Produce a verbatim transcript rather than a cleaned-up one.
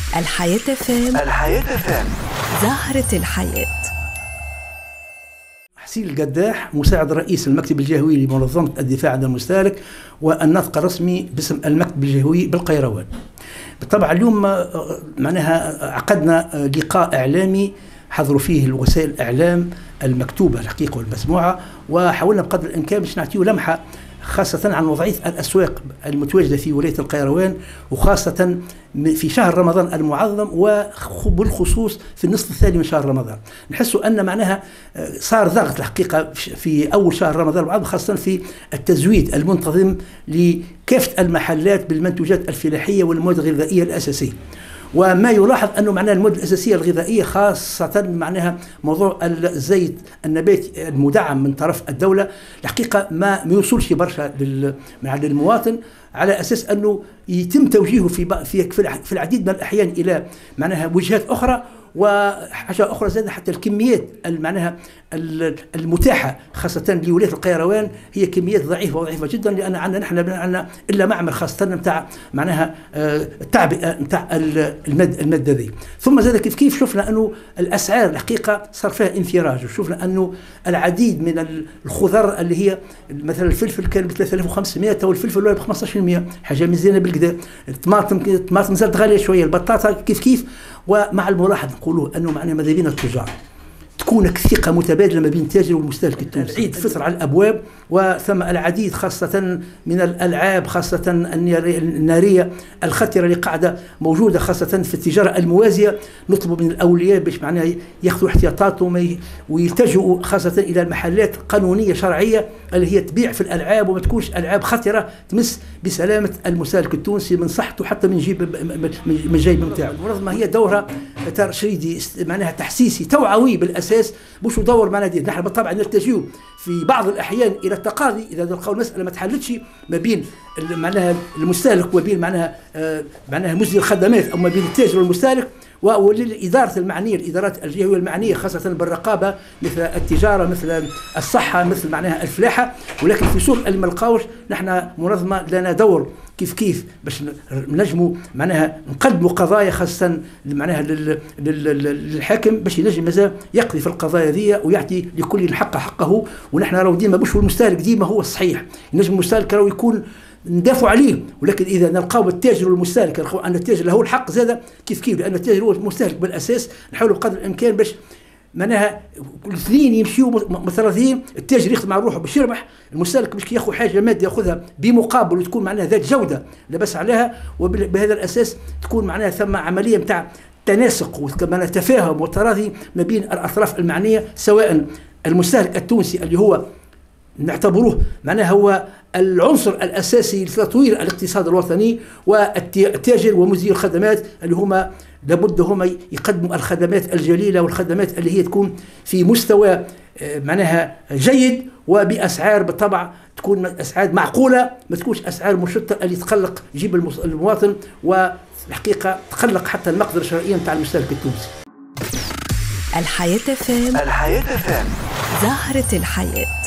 الحياة فام. الحياة فام. زهرة الحياة. حسين القداح مساعد رئيس المكتب الجهوي لمنظمة الدفاع عن المستهلك والناطق الرسمي باسم المكتب الجهوي بالقيروان. بالطبع اليوم معناها عقدنا لقاء إعلامي حضروا فيه وسائل الإعلام المكتوبة الحقيقة والمسموعة، وحاولنا بقدر الإمكان باش نعطيه لمحة خاصة عن وضعية الأسواق المتواجدة في ولاية القيروان، وخاصة في شهر رمضان المعظم وبالخصوص في النصف الثاني من شهر رمضان. نحس أن معناها صار ضغط الحقيقة في أول شهر رمضان المعظم، خاصة في التزويد المنتظم لكافة المحلات بالمنتوجات الفلاحية والمواد الغذائية الأساسية. وما يلاحظ أنه معناها المواد الأساسية الغذائية خاصة معناها موضوع الزيت النباتي المدعم من طرف الدولة الحقيقة ما يوصلش برشا للمواطن، على أساس أنه يتم توجيهه في في العديد من الأحيان إلى معناها وجهات أخرى. وحاجة أخرى زادة حتى الكميات معناها المتاحة خاصة لولاية القيروان هي كميات ضعيفة وضعيفة جدا، لأن عندنا نحن عندنا إلا معمل خاصة نتاع معناها التعبئة نتاع المادة المادة ذي. ثم زاد كيف كيف شفنا أنه الأسعار الحقيقة صار فيها انفراج، وشفنا أنه العديد من الخضر اللي هي مثلا الفلفل كان ب ثلاثة آلاف وخمسمائة تو الفلفل ولا ب خمسطاش بالمئة، حاجة مزيانة بالكدا. الطماطم الطماطم زادت غالية شوية، البطاطا كيف كيف. ومع الملاحظ نقولوا انه معنا ماذا بينا التجار تكون ثقة متبادلة ما بين التاجر والمستهلك التونسي. عيد الفطر على الأبواب، وثم العديد خاصة من الألعاب خاصة النارية الخطرة اللي قاعدة موجودة خاصة في التجارة الموازية. نطلب من الأولياء باش معناها ياخذوا احتياطاتهم ويلتجئوا خاصة إلى المحلات قانونية شرعية اللي هي تبيع في الألعاب، وما تكونش ألعاب خطرة تمس بسلامة المستهلك التونسي من صحته حتى من جيب من الجيب نتاعو. المنظمة هي دورها ترشيدي معناها تحسيسي توعوي بالأساس، مش يدور معنا دير. نحن بالطبع نلتجئوا في بعض الأحيان إلى التقاضي إذا لقوا المسألة ما تحلتش ما بين معناها المستهلك وما بين معناها آه معناها مجدي الخدمات أو ما بين التاجر والمستهلك، وللإدارة المعنية الإدارات الجهوية المعنية خاصة بالرقابة مثل التجارة مثل الصحة مثل معناها الفلاحة. ولكن في سوق الملقاوش نحن منظمة لنا دور كيف كيف باش نجموا معناها نقدموا قضايا خاصة معناها للحاكم باش ينجم مازال يقضي في القضايا ذي ويعطي لكل الحق حقه. ونحن راهو ديما باش المستهلك ديما هو الصحيح، ينجم المستهلك راهو يكون ندافع عليه، ولكن اذا نلقاو التاجر والمستهلك نلقاو ان التاجر له الحق زاده كيف كيف، لان التاجر هو المستهلك بالاساس. نحاولوا بقدر الامكان باش معناها الاثنين يمشيوا متراضيين، التاجر يخدم على روحه باش يربح، المستهلك باش ياخذ حاجه ماده ياخذها بمقابل وتكون معناها ذات جوده لا باس عليها. وبهذا الاساس تكون معناها ثم عمليه نتاع تناسق وكمان تفاهم وتراضي ما بين الاطراف المعنيه، سواء المستهلك التونسي اللي هو نعتبروه معناها هو العنصر الأساسي لتطوير الاقتصاد الوطني، والتاجر ومزير الخدمات اللي هما لابد هما يقدموا الخدمات الجليلة والخدمات اللي هي تكون في مستوى معناها جيد وبأسعار بالطبع تكون أسعار معقولة، ما تكونش أسعار مشتة اللي تقلق جيب المواطن والحقيقة تقلق حتى المقدرة الشرائية نتاع المستهلك التونسي. الحياة فام. الحياة فام. زهرة الحياة.